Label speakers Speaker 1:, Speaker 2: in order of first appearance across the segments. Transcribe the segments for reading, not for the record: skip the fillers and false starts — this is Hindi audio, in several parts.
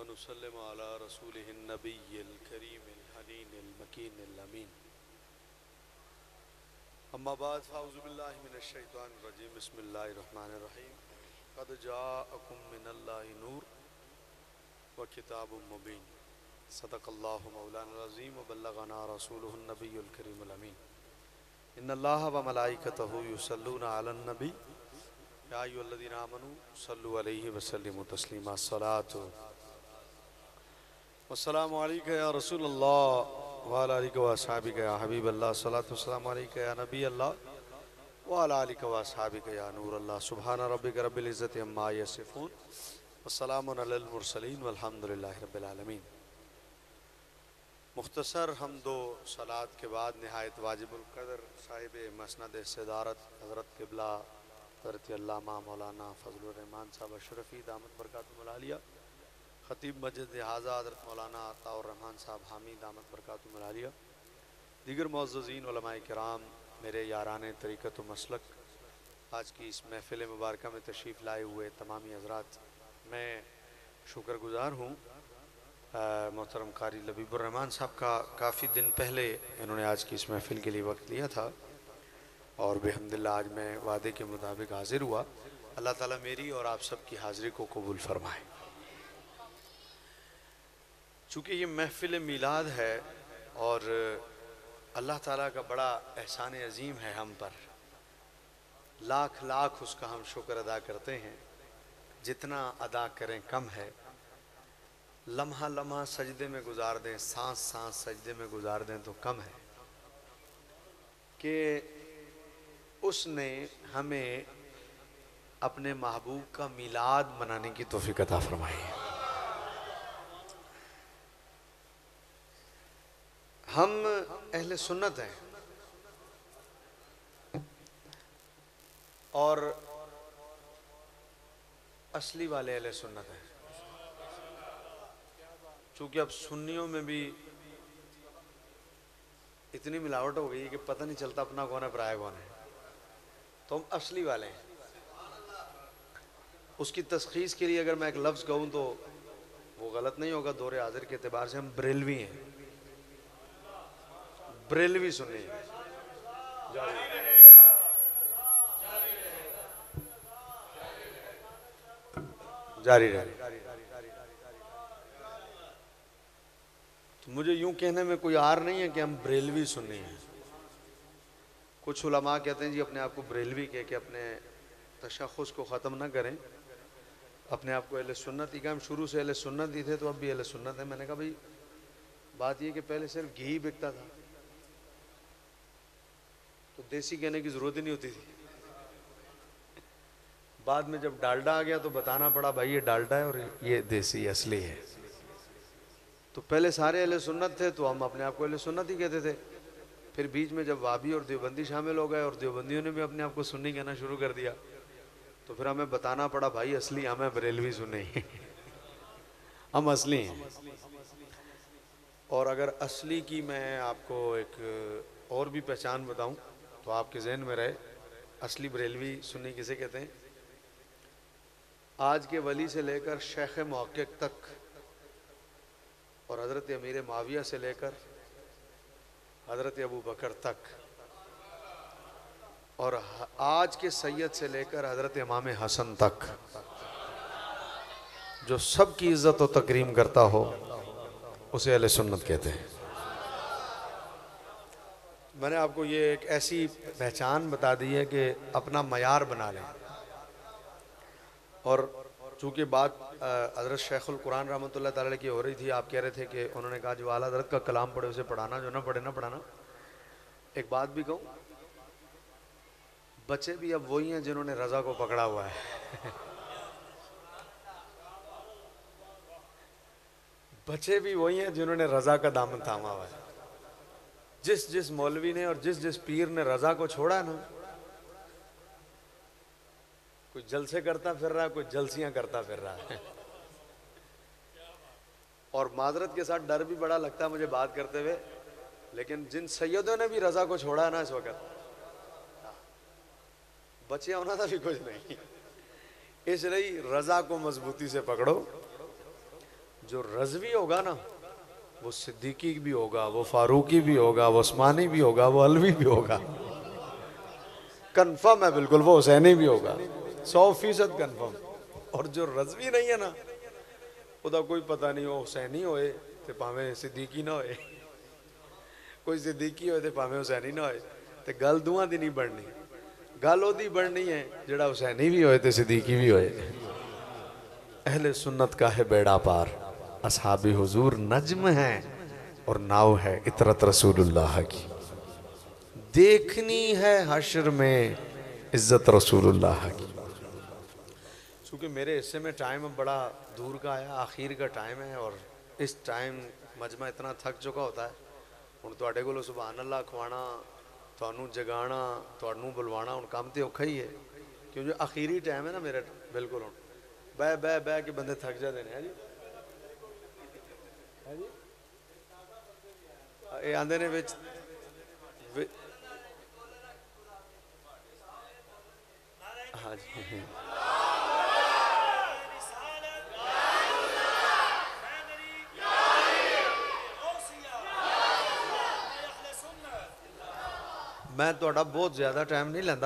Speaker 1: वनुसल्लिम अला रसूलिहिन नबिय्यिल करीमिल हनीनिल मकीनिल अमीन। अम्मा बाद फ़ाऊज़ु बिल्लाहि मिनश शैतानिर रजीम। बिस्मिल्लाहिर रहमानिर रहीम। क़द जाअकुम मिनल्लाहि नूर व किताबुम मुबीन। सदक़ल्लाहु मौलाना अज़ीम व बल्लगना रसूलुहुन नबिय्युल करीमुल अमीन। इन्नल्लाहा व मलाइकतहु युसल्लूना अलन नबी या अय्युहल्लज़ीना आमनू सल्लु अलैहि व सल्लिमू तस्लीमा। अस्सलातु वस्सलामु अलैका या रसूलल्लाह व अला आलिका व अस्हाबिका या हबीबल्लाह। अस्सलातु वस्सलामु अलैका या नबी अल्लाह व अला आलिका व अस्हाबिका या नूर अल्लाह। सुब्हाना रब्बिका रब्बिल इज़्ज़ति अम्मा यसिफून व सलामुन अलल मुरसलीन वल्हम्दुलिल्लाहि रब्बिल आलमीन। मुख्तसर हमदो सलात के बाद नहायत वाजिबुल क़दर साहिब मसनद सदारत हज़रत क़िबला हज़रत अल्लामा मौलाना फ़ज़लुर रहमान साहब अशरफ़ी दामत बरकातुहुल आलिया, ख़तीब मस्जिद हाज़ा हज़रत मौलाना अताउर रहमान साहब हामी दामत बरकातुहुल आलिया, दीगर मुअज़्ज़ज़ीन उलमाए किराम, मेरे यारान तरीक़त व मसलक, आज की इस महफ़िल मुबारक में तशरीफ़ लाए हुए तमामी हज़रात, मैं शुक्रगुज़ार हूँ मोहतरम कारी लबीबुर रहमान साहब का। काफ़ी दिन पहले इन्होंने आज की इस महफ़िल के लिए वक्त लिया था और बेहम्दिल्लाह आज मैं वादे के मुताबिक हाज़िर हुआ। अल्लाह ताला मेरी और आप सब की हाज़िरी को कबूल फरमाए। चूँकि ये महफ़िल मीलाद है और अल्लाह ताला का बड़ा एहसान अज़ीम है हम पर, लाख लाख उसका हम शुक्र अदा करते हैं, जितना अदा करें कम है। लम्हा लम्हा सजदे में गुजार दें, सांस सांस सजदे में गुजार दें तो कम है कि उसने हमें अपने महबूब का मिलाद मनाने की तौफीक अता फरमाई है। हम अहले सुन्नत हैं और असली वाले अहले सुन्नत हैं। चूँकि अब सुन्नियों में भी इतनी मिलावट हो गई कि पता नहीं चलता अपना कौन है पराया कौन है, तो हम असली वाले हैं। उसकी तशख़ीस के लिए अगर मैं एक लफ्ज़ कहूँ तो वो गलत नहीं होगा, दौरे हाजिर के एतबार से हम बरेलवी हैं, बरेलवी सुन्नी हैं। जारी रहे। तो मुझे यूं कहने में कोई आर नहीं है कि हम बरेलवी सुन्नी हैं। कुछ उलमा कहते हैं जी अपने आप को बरेलवी कह के अपने तशख़्ख़ुस को ख़त्म ना करें, अपने आप को अहले सुन्नत ही, हम शुरू से अहले सुन्नत ही थे तो अब भी अहले सुन्नत है। मैंने कहा भाई बात ये कि पहले सिर्फ घी बिकता था तो देसी कहने की ज़रूरत ही नहीं होती थी। बाद में जब डालडा आ गया तो बताना पड़ा भाई ये डालडा है और ये देसी असली है। तो पहले सारे अहले सुन्नत थे तो हम अपने आप को अहले सुन्नत ही कहते थे। फिर बीच में जब वाबी और देवबंदी शामिल हो गए और देवबंदियों ने भी अपने आप को सुन्नी कहना शुरू कर दिया तो फिर हमें बताना पड़ा भाई असली हमें बरेलवी सुन्नी हम असली हैं। और अगर असली की मैं आपको एक और भी पहचान बताऊं तो आपके जहन में रहे, असली बरेलवी सुन्नी किसे कहते हैं? आज के वली से लेकर शेख मुहक्किक तक और हज़रत अमीर माविया से लेकर हज़रत अबू बकर तक और आज के सैयद से लेकर हज़रत इमाम हसन तक, जो सब की इज़्ज़त और तकरीम करता हो उसे अहले सुन्नत कहते हैं। मैंने आपको ये एक ऐसी पहचान बता दी है कि अपना मयार बना लें। और चूँकि बात हज़रत शेखुल कुरान रहमतुल्लाह ताला की हो रही थी, आप कह रहे थे कि उन्होंने कहा जो आला हज़रत का कलाम पढ़े उसे पढ़ाना, जो ना पढ़े ना पढ़ाना। एक बात भी कहूँ, बच्चे भी अब वही हैं जिन्होंने रज़ा को पकड़ा हुआ है बच्चे भी वही हैं जिन्होंने रज़ा का दामन थामा हुआ है। जिस जिस मौलवी ने और जिस जिस पीर ने रज़ा को छोड़ा ना, कोई जलसे करता फिर रहा है, कोई जलसियां करता फिर रहा है और माजरत के साथ डर भी बड़ा लगता है मुझे बात करते हुए, लेकिन जिन सैयदों ने भी रज़ा को छोड़ा है ना इस वक्त, बचे होना था भी कुछ नहीं। इसलिए रज़ा को मजबूती से पकड़ो, जो रज़वी होगा ना वो सिद्दीकी भी होगा, वो फारूकी भी होगा, वो उस्मानी भी होगा, वो अलवी भी होगा, कंफर्म है बिल्कुल, वो हुसैनी भी होगा, 100% कंफर्म। और जो रज़वी नहीं है ना ਉਹਦਾ कोई पता नहीं, वो हुसैनी होए तो भावें सिद्दीकी ना होए, कोई सिद्दीकी होए तो भावें हुसैनी ना होए, तो गल दोवां दी नहीं बननी। गल ओदी बननी है जेड़ा हुसैनी भी होए तो सिद्दीकी भी होए। अहले सुन्नत का है बेड़ा पार, असहाबी हुजूर नज्म है और नाव है इतरत रसूलुल्लाह की। देखनी है हश्र में इज्जत रसूलुल्लाह की। क्योंकि मेरे हिस्से में टाइम बड़ा दूर का आया, आखिर का टाइम है, और इस टाइम मजमा इतना थक चुका होता है। हुण तुहाडे कोलों सुभान अल्लाह खवाना, तुहानू जगाना, तुहानू बुलवाना हुण काम तो औखा ही है, क्योंकि आखिरी टाइम है ना मेरा। बिल्कुल हुण बह बह बह के बंदे थक जाते हैं जी। ये आंदे ने विच हाँ जी। मैं तुहाडा बहुत ज़्यादा टाइम नहीं लैंदा,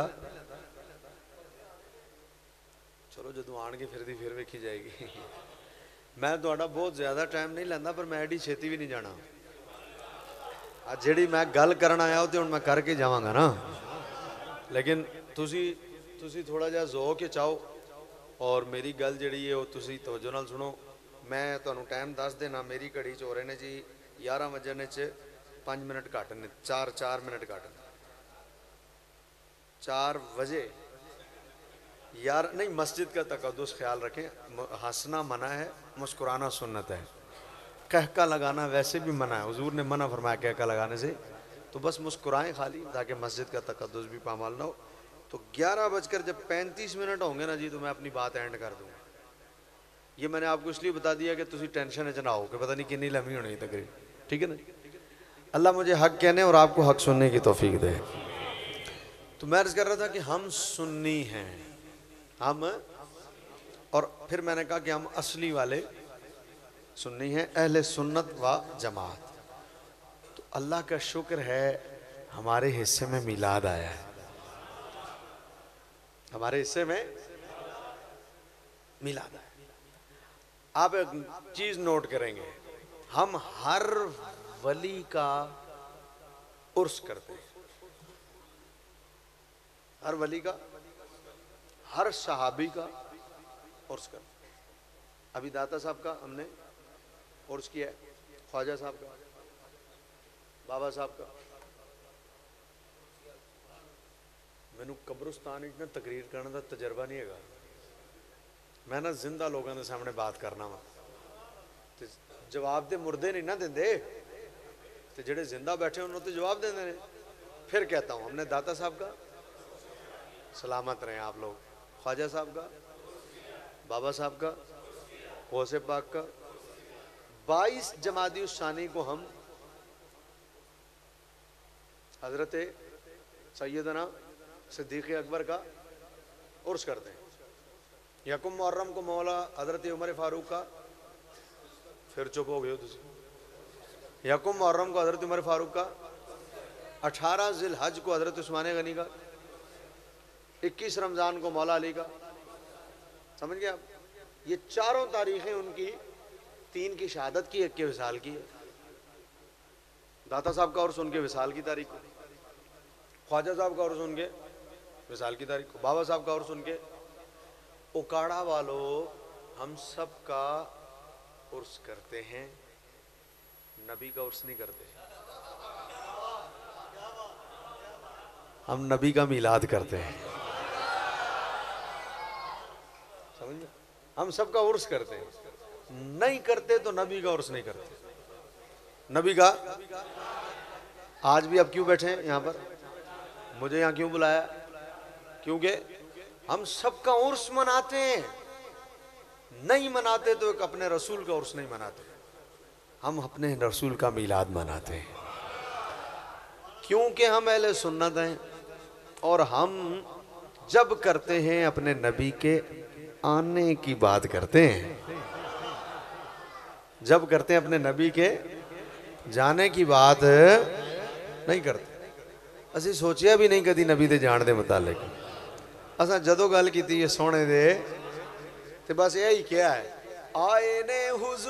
Speaker 1: चलो जो आण के फिर दी फिर वेखी जाएगी। मैं तुहाडा बहुत ज़्यादा टाइम नहीं लैंदा, पर मैं एडी छेती भी नहीं जाना। आज जिहड़ी मैं गल करन आया तो हुण मैं करके जावांगा ना, लेकिन तुसी थोड़ा जिहा ज़ौक के चाहो और मेरी गल जिहड़ी है वो तुसी तवज्जो नाल सुनो। मैं तुहानू टाइम दस देना, मेरी घड़ी च हो रहे ने जी 11 वजन च 5 मिनट घट ने, 4 मिनट घट, 4 बजे यार नहीं। मस्जिद का तकद्दुस ख्याल रखें, हंसना मना है, मुस्कुराना सुन्नत है, कहका लगाना वैसे भी मना है, हुजूर ने मना फरमाया कहका लगाने से। तो बस मुस्कुराएं खाली, ताकि मस्जिद का तकद्दुस भी पामाल ना हो। तो 11:35 होंगे ना जी, तो मैं अपनी बात एंड कर दूँगा। ये मैंने आपको इसलिए बता दिया कि तुम टेंशन च ना हो कि पता नहीं कितनी लम्बी होनी तकरीब, ठीक है ना। अल्लाह मुझे हक कहने और आपको हक सुनने की तौफीक दे। तो मैं अर्ज़ कर रहा था कि हम सुन्नी हैं, हम, और फिर मैंने कहा कि हम असली वाले सुन्नी हैं, अहले सुन्नत व जमात। तो अल्लाह का शुक्र है हमारे हिस्से में मिलाद आया है, हमारे हिस्से में मिलाद आया। आप एक चीज नोट करेंगे, हम हर वली का उर्स करते हैं, हर वली का, हर सहाबी का उर्स करते हैं। अभी दाता साहब का हमने उर्स किया है, ख्वाजा साहब का, बाबा साहब का। मैनू कब्रिस्तान ना तकरीर करने का तजर्बा नहीं है, मैं ना जिंदा लोगों के सामने बात करना वा, तो जवाब तो मुर्दे नहीं ना देंदे, तो जेडे जिंदा बैठे उन्होंने तो जवाब देंदे ने। फिर कहता हूँ हमने दाता साहब का, सलामत रहे आप लोग, ख्वाजा साहब का, बाबा साहब का, गौसे पाक का। 22 जमादी उस्सानी को हम हजरत सैयदना सिद्दीक़ अकबर का उर्स करते हैं। यकुम मुहर्रम को मौला हजरत उमर फारूक का, फिर चुप हो गए हो तुम। यकुम मुहर्रम को हजरत उमर फारूक का, 18 जिल हज को हजरत उस्मान गनी का, 21 रमज़ान को मौला अली का। समझ गए आप? ये चारों तारीखें उनकी, 3 की शहादत की, 1 के विसाल की है। दाता साहब का उर्स उनके विसाल की तारीख को, ख्वाजा साहब का उर्स उनके विसाल की तारीख को, बाबा साहब का उर्स उनके। उकाड़ा वालों, हम सब का उर्स करते हैं, नबी का उर्स नहीं करते। हम नबी का मिलाद करते हैं, समझ, हम सब का उर्स करते हैं, नहीं करते तो नबी का उर्स नहीं करते। नबी का आज भी आप क्यों बैठे हैं यहाँ पर, मुझे यहाँ क्यों बुलाया? क्योंकि हम सबका उर्स मनाते हैं, नहीं मनाते तो एक अपने रसूल का उर्स नहीं मनाते, हम अपने रसूल का मिलाद मनाते हैं, क्योंकि हम अहले सुन्नत हैं। और हम जब करते हैं अपने नबी के आने की बात करते हैं, जब करते हैं अपने नबी के जाने की बात नहीं करते। असी सोचिया भी नहीं कदी नबी दे जान दे मुतालिक। असा जदों गल की है सोने दे ते बस यही क्या है, आए ने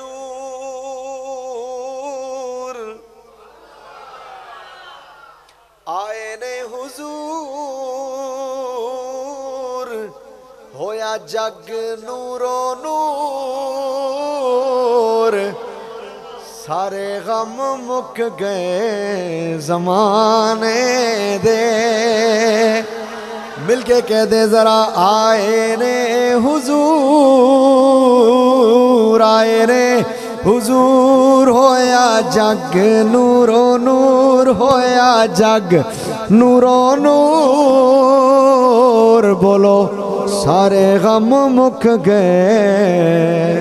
Speaker 1: हुजूर, आए ने हुजूर, होया जग नूरो नूर, सारे गम मुक गए जमाने दे। मिलके कह दे जरा, आए ने हुजूर, आए ने हुजूर, होया जग नूरो नूर, होया जग नूरो नूर, बोलो सारे गम मुक गए।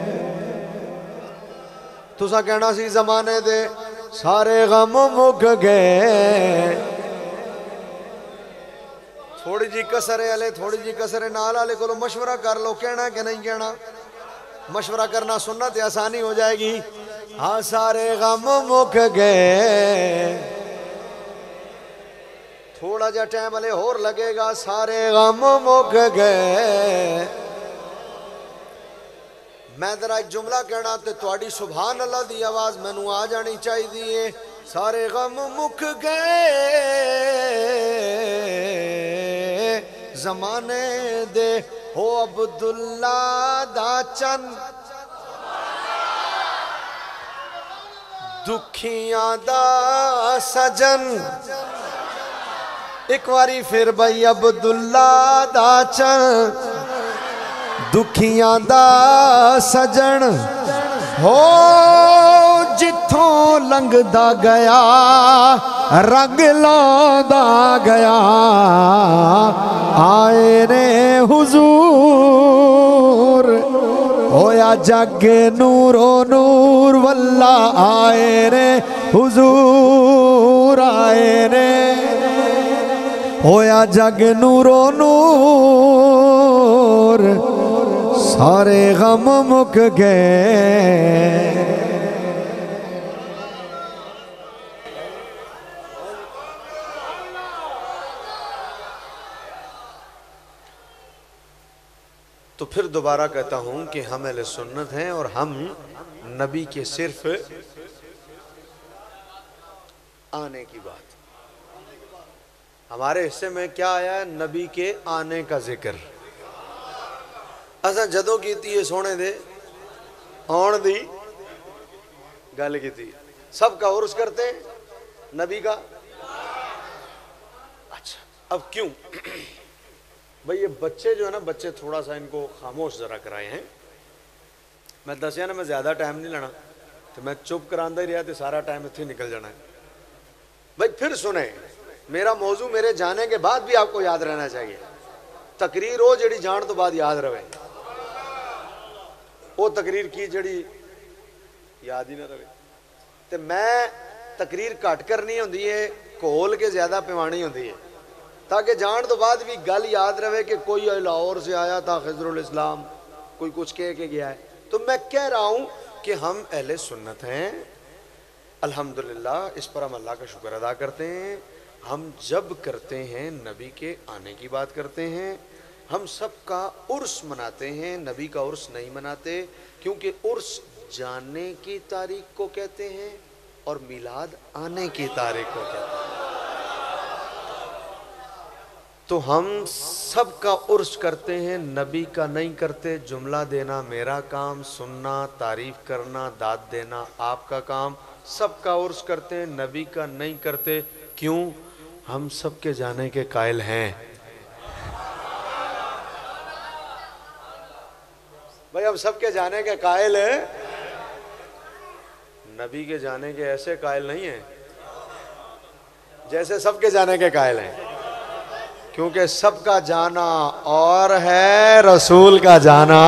Speaker 1: तुसा कहना सी जमाने दे सारे गम मुक गए। थोड़ी जी कसरे वाले, थोड़ी जी कसरे नाल वाले को मशवरा कर लो, कहना कि नहीं कहना। मशवरा करना सुन्नत है, आसानी हो जाएगी। हाँ, सारे गम मुक गए। थोड़ा जा टाइम वाले होर लगेगा, सारे गम मुक गए। मैं जरा एक जुमला कहना तो थोड़ी सुभान अल्लाह दी आवाज मैनू आ जानी चाहिए। सारे गम मुक गए जमाने दे, हो अब्दुल्ला दा चन, दुखियां दा सजन। एक बारी फिर भाई, अब्दुल्ला दा चन, दुखियां दा सजन, हो जिथों लंघदा गया रंग लांदा गया। आए ने हुजूर, होया जग नूरो नूर, वल्ला आए ने हुजूर, आए ने होया जग नूरो नूर, सारे गम मुक गए। तो फिर दोबारा कहता हूं कि हम अहले सुन्नत हैं और हम नबी के सिर्फ आने की बात। हमारे हिस्से में क्या आया है? नबी के आने का जिक्र। असा जदों कीती है सोने दे आउण दी गल कीती, सबका उर्स करते हैं, नबी का। अच्छा, अब क्यों भाई ये बच्चे जो है ना, बच्चे थोड़ा सा इनको खामोश जरा कराए हैं। मैं दसिया ना, मैं ज्यादा टाइम नहीं लेना, तो मैं चुप करांदा ही रहा तो सारा टाइम इत्थे निकल जाना है। भाई फिर सुने, मेरा मौजू मेरे जाने के बाद भी आपको याद रहना चाहिए। तकरीर हो जड़ी जान तो बाद याद रहे, वो तकरीर की जड़ी याद ही ना रहे। तो मैं तकरीर घट करनी होंदी है, घोल के ज्यादा पिवानी होंदी है, ताकि जान तो बाद भी गल याद रहे कि कोई लाहौर से आया था खिजरुल इस्लाम, कोई कुछ कह के गया है। तो मैं कह रहा हूं कि हम अहले सुन्नत हैं, अल्हम्दुलिल्लाह। इस पर हम अल्लाह का शुक्र अदा करते हैं। हम जब करते हैं नबी के आने की बात करते हैं। हम सबका उर्स मनाते हैं, नबी का उर्स नहीं मनाते, क्योंकि उर्स जाने की तारीख को कहते हैं और मिलाद आने की तारीख को कहते हैं। तो हम सबका उर्स करते हैं, नबी का नहीं करते। जुमला देना मेरा काम, सुनना, तारीफ करना, दाद देना आपका काम। सबका उर्स करते हैं, नबी का नहीं करते। क्यों? हम सबके जाने के कायल हैं। भाई हम सबके जाने के कायल हैं, नबी के जाने के ऐसे कायल नहीं हैं जैसे सबके जाने के कायल हैं। क्योंकि सबका जाना और है, रसूल का जाना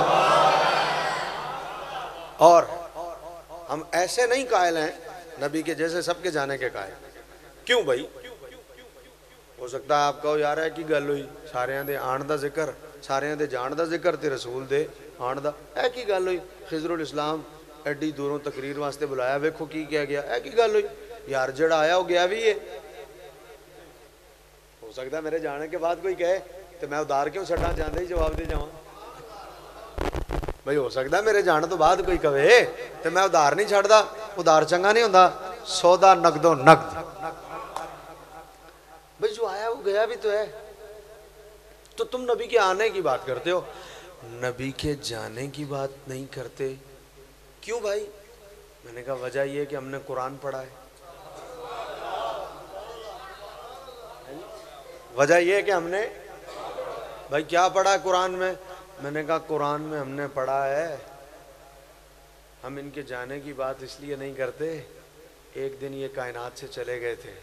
Speaker 1: और। हम ऐसे नहीं कायल हैं नबी के जैसे सबके जाने के कायल। क्यों भाई? हो सकता है आप कहो यार है की गल हुई, सारियां दे आण दा जिक्र, सारियां दे जाण दा जिक्र ते रसूल दे आण दा, है की गल हुई? खिजरुल इस्लाम एडी दूरों तकरीर वास्ते बुलाया, वेखो की कह गया, है की गल हुई यार, जड़ा आया वो गया भी है। हो सकता है मेरे जाने के बाद कोई कहे तो मैं उधार क्यों छड़ा, चाहते ही जवाब दे जावा भाई। हो सकता है मेरे जाने तो बाद कोई कहे तो मैं उधार नहीं छड़दा, उधार चंगा नहीं होंदा, सौदा नकदो नकद। भाई जो आया वो गया भी तो है। तो तुम नबी के आने की बात करते हो, नबी के जाने की बात नहीं करते, क्यों भाई? मैंने कहा वजह यह कि हमने कुरान पढ़ा है। वजह यह है कि हमने भाई क्या पढ़ा है कुरान में? मैंने कहा कुरान में हमने पढ़ा है, हम इनके जाने की बात इसलिए नहीं करते, एक दिन ये कायनात से चले गए थे।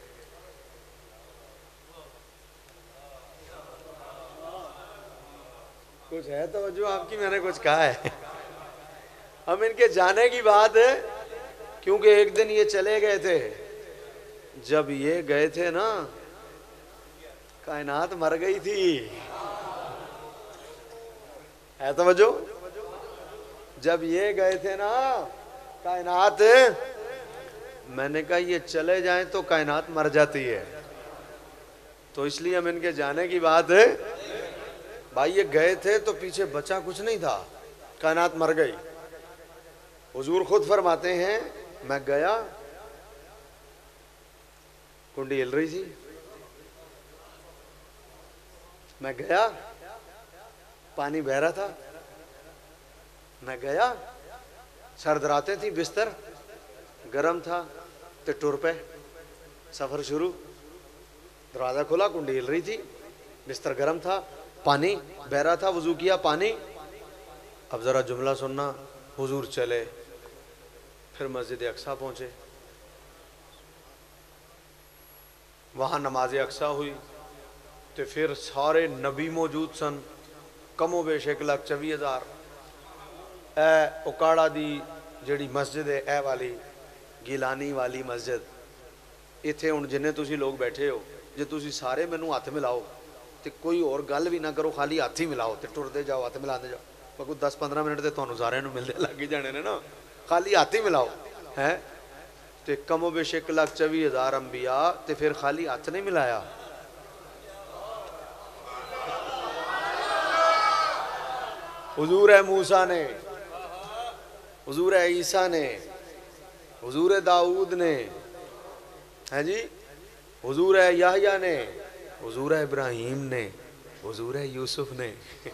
Speaker 1: कुछ है तो जो आपकी, मैंने कुछ कहा है हम इनके जाने की बात है क्योंकि एक दिन ये चले गए थे। जब ये गए थे ना, कायनात मर गई थी। है तो वजो, जब ये गए थे ना कायनात, मैंने कहा ये चले जाएं तो कायनात मर जाती है, तो इसलिए हम इनके जाने की बात है। भाई ये गए थे तो पीछे बचा कुछ नहीं था, कायनात मर गई। हुजूर खुद फरमाते हैं, मैं गया, कुंडी हिल रही थी, मैं गया, पानी बह रहा था, मैं गया, सर्द रातें थी, बिस्तर गर्म था, तो टुर पे सफर शुरू। दरवाजा खुला, कुंडी हिल रही थी, बिस्तर गर्म था, पानी बह रहा था, वजू किया, पानी। अब जरा जुमला सुनना, हुजूर चले, फिर मस्जिद अक्सा पहुंचे, वहां नमाज अक्सा हुई, तो फिर सारे नबी मौजूद सन, कमो बेश 1,24,000। ए उकाड़ा दी जिहड़ी मस्जिद है, ए वाली गिलानी वाली मस्जिद, इत्थे हुण जिन्ने तुसी लोग बैठे हो, जे तुसी सारे मैनू हथ मिलाओ तो कोई और गल भी ना करो, खाली हथ ही मिलाओ तो टुरदे जाओ, हथ मिलाते जाओ, पर कोई 10-15 मिनट तो तुहानू सारिਆਂ नू मिलते लग ही जाने ने ना, खाली हथ ही मिलाओ है। तो कमो बेश 1,24,000 अंबिया, तो फिर खाली हथ नहीं मिलाया। हुजूर है मूसा ने, हुजूर है ईसा ने, हुजूर है दाऊद ने, है जी, हुजूर है याहया ने, हुजूर है इब्राहिम ने, हुजूर है यूसुफ ने,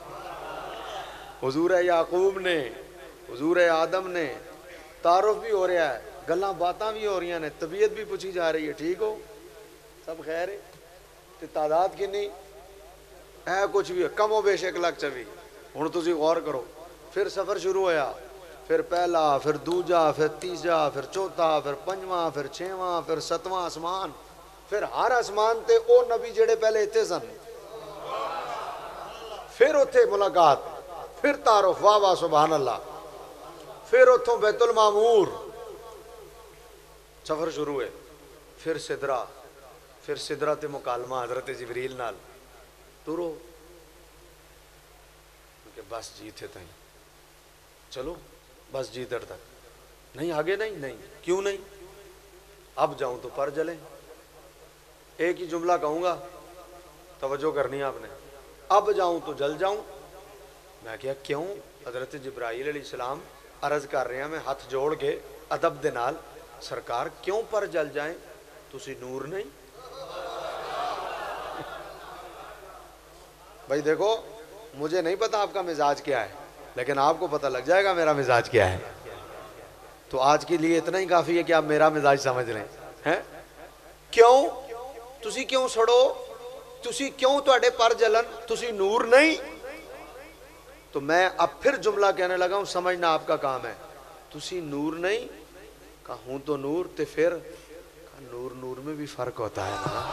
Speaker 1: हुजूर है याकूब ने, हुजूर है आदम ने। तारुफ भी हो रहा है, गल्लां बातां भी हो रही ने, तबीयत भी पूछी जा रही है, ठीक हो, सब खैर है। तो तादाद कितनी है? कुछ भी है, कमो बेश 1,24,000। हुण तुसी गौर करो, फिर सफ़र शुरू होया, फिर पहला, फिर दूजा, फिर तीजा, फिर चौथा, फिर पंजवां, फिर छेवां, फिर सतवां आसमान, फिर हर आसमान ते ओ नबी जेड़े पहले इत्थे सन, फिर उत्थे मुलाकात, फिर तारुफ, वाह वाह सुभान अल्लाह, फिर उतों बैतुल मामूर, सफर शुरू है, फिर सिदरा, फिर सिदरा ते मुकालमा हजरत जिबरील नाल, तुरो बस जी थे तई, चलो बस जी दर तक, नहीं आगे नहीं, नहीं क्यों नहीं, अब जाऊं तो पर जले। एक ही जुमला कहूंगा, तवज्जो करनी है आपने, अब जाऊं तो जल जाऊं। मैं क्या क्यों? हजरत जिब्राइल अलैहिस्सलाम अर्ज कर रहे हैं, मैं हाथ जोड़ के अदब दे नाल, सरकार क्यों पर जल जाए, तुसी नूर नहीं? भाई देखो, मुझे नहीं पता आपका मिजाज क्या है, लेकिन आपको पता लग जाएगा मेरा मिजाज क्या है। तो आज के लिए इतना ही काफ़ी है कि आप मेरा मिजाज समझ लें। हैं क्यों? तुसी क्यों सड़ो, तुसी क्यों तुहाडे पर जलन, तुसी नूर नहीं? तो मैं अब फिर जुमला कहने लगा हूं, समझना आपका काम है। तुसी नूर नहीं, कहा हूं तो नूर, तो फिर नूर नूर में भी फर्क होता है ना।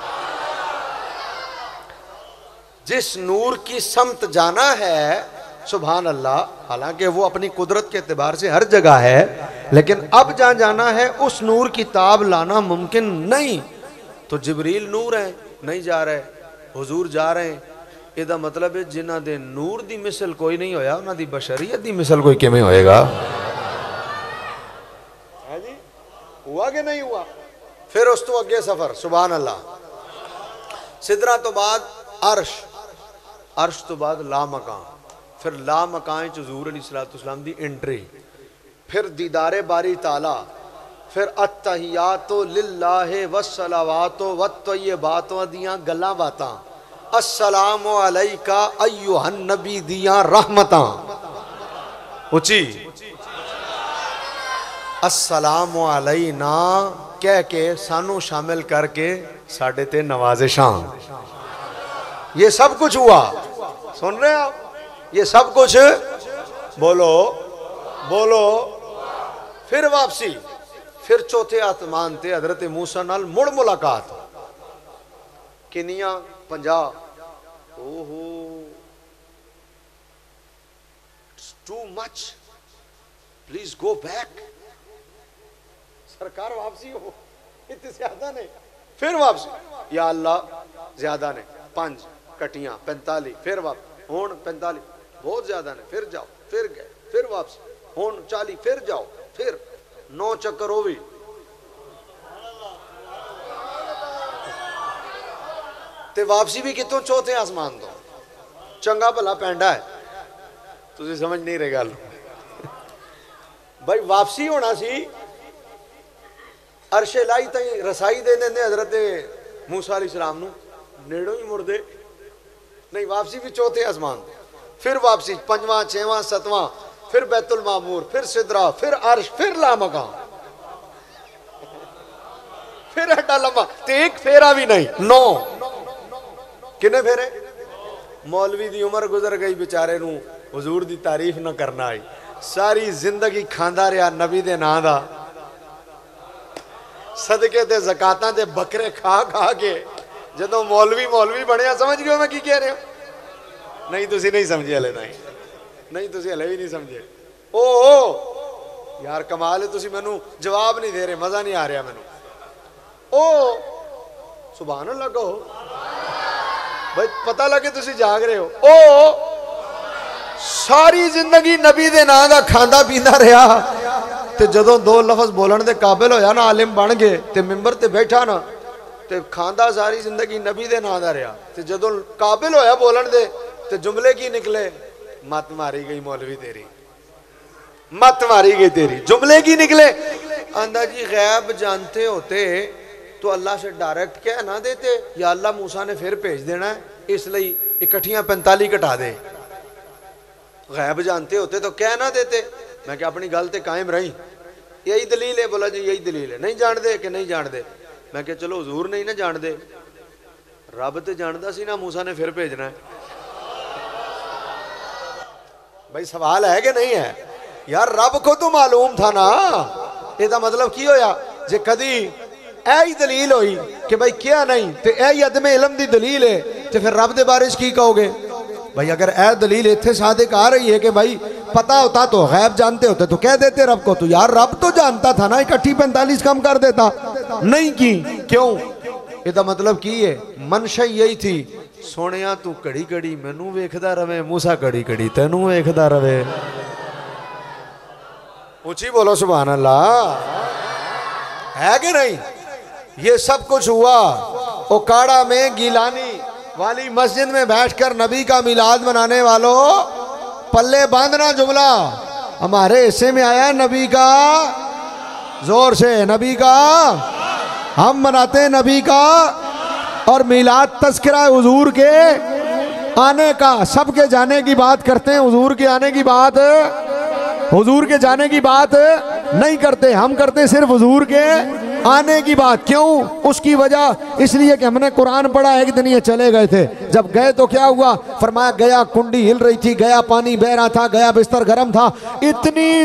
Speaker 1: जिस नूर की समत जाना है, सुभान अल्लाह, हालांकि वो अपनी कुदरत के एतबार से हर जगह है, लेकिन अब जहां जाना है उस नूर की ताब लाना मुमकिन नहीं। तो जिब्रील नूर है, नहीं जा रहे, हुजूर जा रहे हैं, ਇਹਦਾ मतलब है जिन्हां दे नूर दी मिसल कोई नहीं होया, उन्हां दी बशरीयत दी मिसल कोई किवें होएगा। हुआ कि नहीं हुआ? फिर उस तो अगे सफर, सुभान अल्लाह। सिदरा तो बाद अर्श, अर्श तो बाद ला मकान, फिर ला मकान च हजूर अलैहिस्सलाम दी एंट्री, फिर दीदारे बारी ताला, फिर अत्तहियातो लिल्लाहि वस्सलावातो वत्तय्यिबातो दियां गल्लां बातां, अस्सलामु अलैका अय्युहन नबी दियां रहमतां, उची अस्सलामु अलैना कह के सानू शामिल करके साढ़े ते नवाजिशां। ये सब कुछ हुआ, सुन रहे हो? ये सब कुछ बोलो बोलो। फिर वापसी, फिर चौथे आसमान ते हजरत मूसा नाल मुड़ मुलाकात, किनिया 50। ओहो too much, please go back. सरकार वापसी हो, इतने ज्यादा नहीं। फिर वापसी, या अल्लाह ज्यादा ने 5 कटियां 45, फिर वापस हुन 45, बहुत ज्यादा ने, फिर जाओ, फिर गए, फिर वापस हुन 40, फिर जाओ, फिर 9 चक्कर हो भी। ते वापसी भी कितों? चौथे आसमान तो। चंगा भला पैंडा है, तुझे समझ नहीं रही गल भाई। वापसी होना सी, अरशे लाई तई रसाई दे देंदे हजरत मूसा अलैहिस्सलाम नू, नेड़ों ही मुड़दे नहीं। वापसी भी चौथे आसमान, फिर वापसी 5वां 6वां 7वां, फिर बैतुल मामूर, फिर सिदरा, फिर अर्श, फिर ला मकाम, फिर एडा लंबा। ते एक फेरा भी नहीं, 9। किन्ने फेरे? मौलवी दी उम्र गुजर गई, बेचारे नू हुजूर दी तारीफ न करना आई। सारी जिंदगी खांदा रहा नबी दे नां दा, सदके ते ज़कातां ते बकरे खा खा के जदों मौलवी मौलवी बनया। समझ गए मैं की कह रहा? नहीं तुसी नहीं समझे हले, नहीं तुसी हले भी नहीं समझे। ओ यार कमाल है, तुसी मैनू जवाब नहीं दे रहे, मजा नहीं आ रहा मैनू। ओ सुभान अल्लाह कहो भाई, पता लगे तुसी जाग रहे हो। ओ सारी जिंदगी नबी दे नां दा खांदा पींदा रहा, ते जदों 2 लफ्ज बोलन दे काबिल होया ना, आलिम बन गए, ते मिंबर ते बैठा ना, ते खांदा सारी जिंदगी नबी दे नां दा रहा, ते जदों काबिल होया बोलन दे, ते जुमले की निकले? मत मारी गई मौलवी तेरी, मत मारी गई तेरी। जुमले की निकले? आंदा जी गैब जानते होते तो अल्लाह से डायरेक्ट कह ना देते, या अल्लाह मूसा ने फिर भेज देना है, इसलिए इकट्ठियां 45 घटा दे। गैब जानते होते तो कह ना देते। मैं क्या अपनी गल ते कायम रही, यही दलील है? बोला जी यही दलील है। नहीं जानते कि नहीं जानते? मैं क्या चलो हुजूर नहीं ना जानते, रब तो जानता सी ना मूसा ने फिर भेजना है। भाई सवाल है कि नहीं है यार? रब को तो मालूम था ना। ਇਹਦਾ मतलब की होया? जे कदी ऐ दलील हुई कि भाई क्या नहीं, तो ऐ अदमे इलम दी दलील है, तो फिर रब दे बारे की कहोगे? भाई अगर ऐ दलील इत्थे सादिक आ रही है कि भाई पता होता तो गैब जानते होते तो कह देते रब को। तो यार रब तो जानता था ना, इकट्ठी 45 कम कर देता, नहीं की। क्यों? ਇਹਦਾ मतलब की है? मनशा यही थी, सोनिया तू घड़ी घड़ी मैनू वेखदा रवे, मूसा घड़ी घड़ी तेनू वेखदा रवे। ऊंची बोलो सुभान अल्लाह, है कि नहीं? ये सब कुछ हुआ ओकाड़ा में गिलानी वाली मस्जिद में बैठकर नबी का मिलाद मनाने वालों, पल्ले बांधना जुमला हमारे हिस्से में आया नबी का, जोर से नबी का हम मनाते हैं, नबी का। और मिलाद तस्करा हुजूर के आने का, सबके जाने की बात करते हैं, हुजूर के आने की बात, हुजूर के जाने की बात नहीं करते, हम करते सिर्फ हुजूर के आने की बात। क्यों? उसकी वजह इसलिए कि हमने कुरान पढ़ा। एक दिन ये चले गए थे, जब गए तो क्या हुआ? फरमाया गया कुंडी हिल रही थी, गया पानी बह रहा था, गया बिस्तर गर्म था। इतनी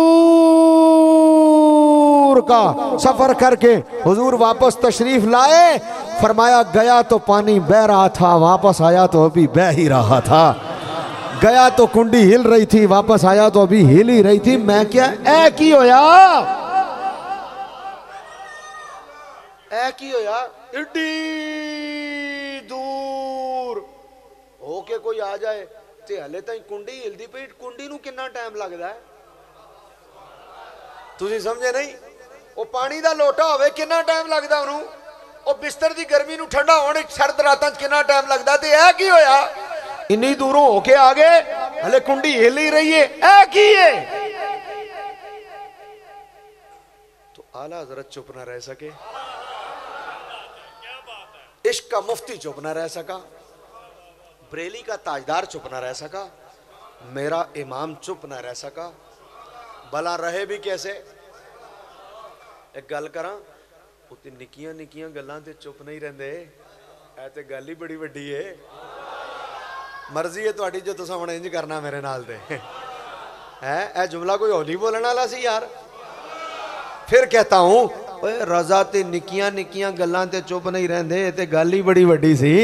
Speaker 1: दूर का सफर करके हुजूर वापस तशरीफ लाए, फरमाया गया तो पानी बह रहा था, वापस आया तो अभी बह ही रहा था। गया तो कुंडी हिल रही थी, वापस आया तो अभी हिल ही रही थी। मैं क्या ऐ की होया? ऐ की होया? इड्डी दूर होके कोई आ जाए ते हले ताई कुंडी हिलदी पई, कुंडी नू कितना टाइम लगदा है? तुसी समझे नहीं?
Speaker 2: वो पानी का लोटा होवे कितना टाइम लगता उन्होंने, वो बिस्तर की गर्मी नूं ठंडा होने सर्द रातां कितना टाइम लगता। तो यह की होया, इन्नी दूरों होके आ गए, हले कुंडी हिल ही रही है, ऐ की है। तो आला हजरत चुप ना रह सके, इश्क का मुफ्ती चुप ना रह सका, बरेली का ताजदार चुप ना रह सका, मेरा इमाम चुप ना रह सका। भला रहे भी कैसे? एक गल करा, उत्ते निक्कियां निक्कियां गल्लां ते चुप नहीं रहंदे, ऐ ते गल ही बड़ी वड्डी है। मर्जी है तुहाडी जो तुसां हुण इंज करना मेरे नाल ते है। ऐ जुमला कोई हौली बोलण वाला सी यार। फिर कहता हूं, ओए रज़ा ते निक्कियां निक्कियां गल्लां ते चुप नहीं रहंदे, ते गल ही बड़ी वड्डी सी।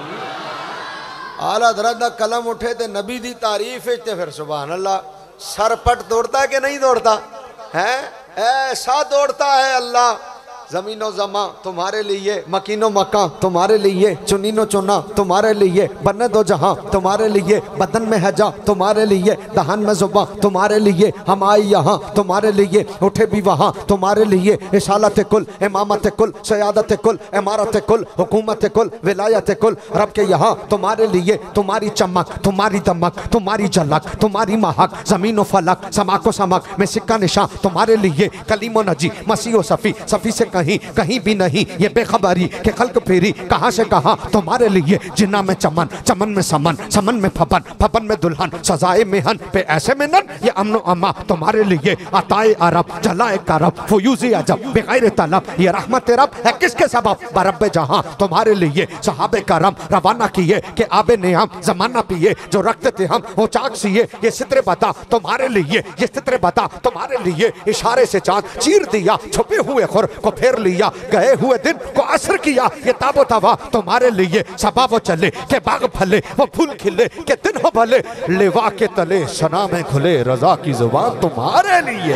Speaker 2: आला हज़रत दा कलम उठे ते नबी दी तारीफ विच ते फिर सुभान अल्लाह सरपट दौड़ता कि नहीं दौड़ता है? ऐसा दौड़ता है अल्लाह। जमीनो जमा तुम्हारे लिए, मकीनो मक्का तुम्हारे लिए, चुनीनो चुना तुम्हारे लिए, बन्ने दो जहां तुम्हारे लिए, बदन में है जा तुम्हारे लिए, दहन में जुबा तुम्हारे लिए, हम आए यहाँ तुम्हारे लिए, उठे भी वहाँ तुम्हारे लिए। इशालत कुल, इमामत कुल, सयादत कुल, इमारत कुल, हुकूमत कुल, विलायत कुल, रब के यहाँ तुम्हारे लिए। तुम्हारी चमक, तुम्हारी दमक, तुम्हारी झलक, तुम्हारी महक, जमीन फलक, समाको समक में सिक्का निशान तुम्हारे लिए। कलीमो नजी, मसीहो सफ़ी, सफ़ी से कहीं कहीं भी नहीं ये बेखबरी के खल्क फेरी, कहां से कहां तुम्हारे लिए। जिन्ना में चमन, चमन में समन, समन में फपन, फपन में दुल्हन, सजाए मेहन पे ऐसे में नन, ये अमनो अमा तुम्हारे लिए। अताए अरब, जलाए करब, फयूज़े अजब बेगैर तलब, ये रहमत रब है किसके सबब, बरब्बे जहां तुम्हारे लिए। सहाबे करम रवाना किए कि आबे नेम जमाना पिए, जो रखते थे हम वो चाक सिए। ये सितरे बता तुम्हारे लिए, ये सितरे बता तुम्हारे लिए। इशारे से चांद चीर दिया, छुपे हुए खुर को फेर लिया, गए हुए दिन को असर किया। ये ताबो तवा तुम्हारे लिए, सबा वो चले के बाग फले, वो फूल खिले के दिन हो भले, लेवा के तले सना में खुले, रजा की जुबान तुम्हारे लिए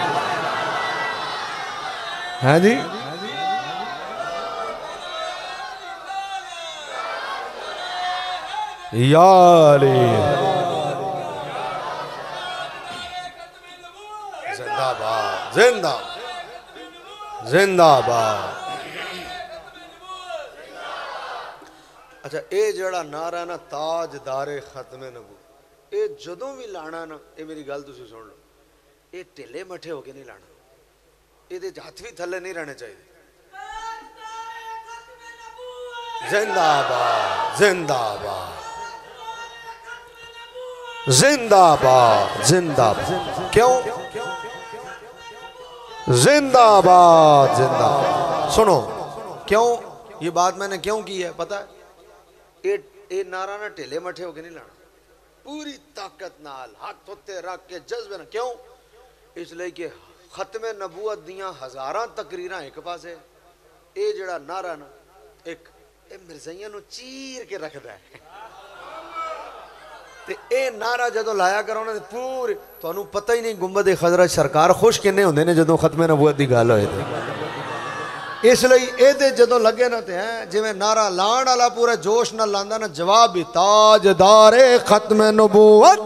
Speaker 2: है जी। यारी जिंदाबाद, जिंदाबाद, जिंदाबाद। अच्छा, ये जड़ा नारा ना ताजदारे खत्मे नबू, ये जदों भी लाना ना, ये मेरी गल तुसीं सुन लो, ये ढिले मठे होके नहीं लाना, ये हथ भी थले नहीं रहने चाहिए। जिंदाबाद, जिंदाबाद, जिंदाबाद, जिंदाबाद। क्यों जिंदाबाद, जिंदाबाद? सुनो क्यों ये बात मैंने क्यों की है पता है? ये नारा ना ढिले मठे होके नहीं लाना, पूरी ताकत नाल हाथ उत्ते रख के जज्बे ना। क्यों? इसलिए कि खत्मे नबूवत दियां हज़ारां तकरीरां एक पासे, ये जड़ा नारा ना एक मिर्जाइयां नूं चीर के रखदा है। ते ए नारा जदों लाया करो ना पूरे, तुहानूं पता ही नहीं गुंबद खजरा सरकार खुश किन्ने होंदे ने जदों खत्मे नबूवत दी गल होए। इसलिए ये जदों लगे ना तो है जिवें नारा लाण वाला पूरा जोश न लांदा ना, जवाब भी ताजदारे खत्मे नबूवत।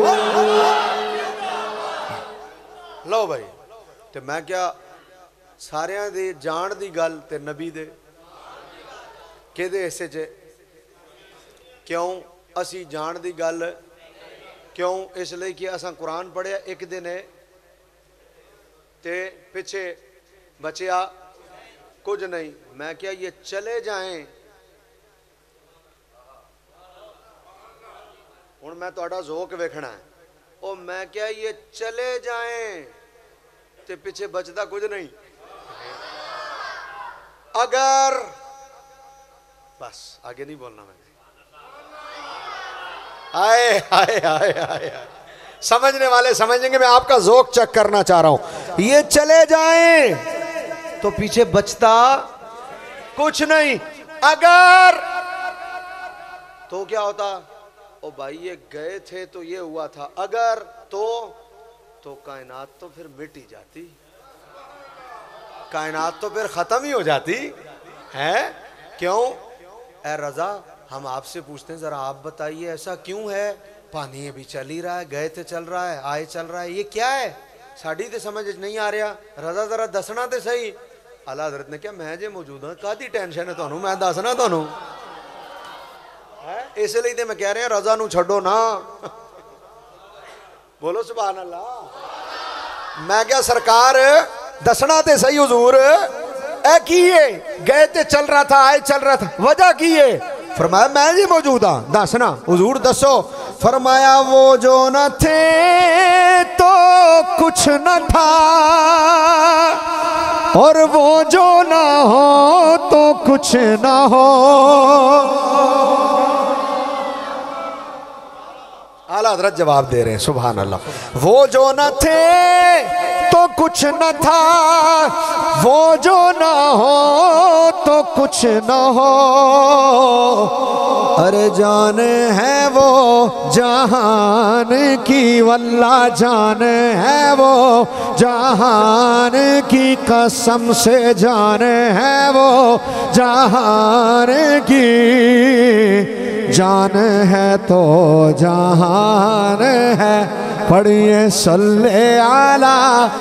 Speaker 2: लो भाई, ते मैं क्या सारियां दी जान दी गल ते नबी दे किहदे हिस्से च? क्यों असी जान दी गल क्यों? इसलिए कि असां कुरान पढ़िया एक दिन है ते पिछे बचिया कुछ नहीं। मैं क्या ये चले जाएं, हुण मैं तुहाडा ज़ोक वेखना है। ओ मैं क्या ये चले जाएं ते पिछे बचदा कुछ नहीं। अगर बस आगे नहीं बोलना मैंने। आए आए आए आए आए, समझने वाले समझेंगे। मैं आपका ज़ोक चेक करना चाह रहा हूं। ये चले जाएं तो पीछे बचता कुछ नहीं। अगर तो क्या होता? ओ भाई ये गए थे तो ये हुआ था। अगर तो कायनात तो फिर मिट ही जाती, कायनात तो फिर खत्म ही हो जाती है। क्यों? ए रजा, हम आपसे पूछते हैं, जरा आप बताइए ऐसा क्यों है? पानी अभी चल ही रहा है, गए थे चल रहा है, आए चल रहा है, ये क्या है? साड़ी तो समझ नहीं आ रहा, रजा जरा दसना तो सही। आला हजरत ने कहा मैं जे मौजूद हाँ, कादी टेंशन है तुहानू, मैं दसना तुहानू है, इसलिए तो मैं कह रहा रजा नू छड्डो ना। बोलो सुभान अल्लाह। मैं क्या सरकार दसना ते सही हुजूर, ए की है गए ते चल रहा था, आए चल रहा था, वजह की है? फरमाया मैं जी मौजूद हाँ, दसना। हुजूर दसो। फरमाया वो जो न थे तो कुछ न था, और वो जो ना हो तो कुछ ना हो। आला हज़रत जवाब दे रहे हैं, सुभान अल्लाह। वो जो न थे तो कुछ न था, वो जो ना हो तो कुछ ना हो। अरे जान है वो जहान की, वल्लाह जान है वो जहान की, कसम से जान है वो जहान की। जान है तो जहान है, पढ़िए सल्ले आला